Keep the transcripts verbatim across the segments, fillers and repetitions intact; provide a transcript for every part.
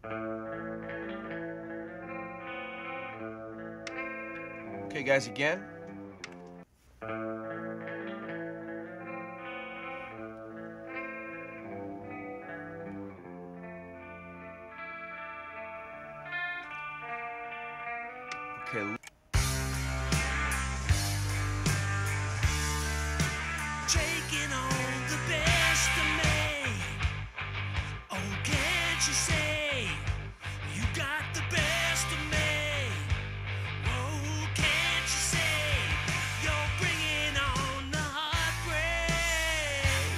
Okay, guys, again. Okay. Taking on the best of me. Oh, can't you say you got the best of me? Oh, can't you say you're bringing on the heartbreak?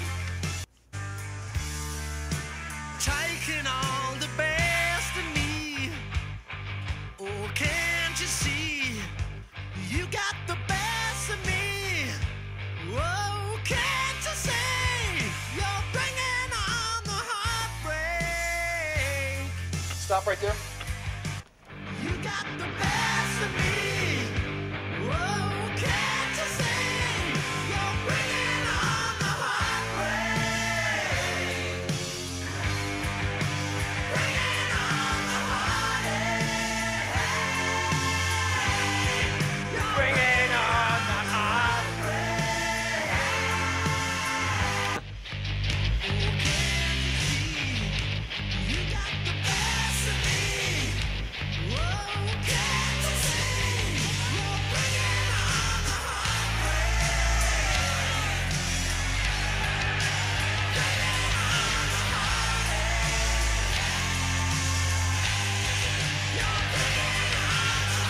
Taking all the best of me. Oh, can't you see you got the best of me? Oh, can't you see you're bringing on the heartbreak? Stop right there. You got the best of me. Oh, can't you see you're bringing on the heartbreak? Bringing on the heartache. You're bringing on the heartbreak. Oh, can't you see you got the best of me? Oh, can't you see you're bringing on the heartbreak? Bringing on the heartache. You're bringing on the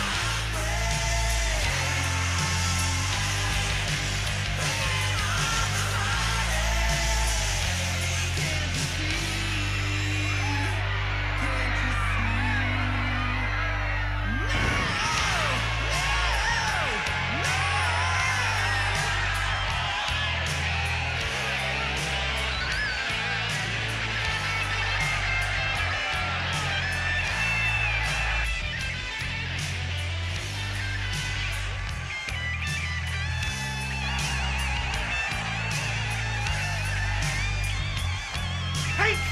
Hey,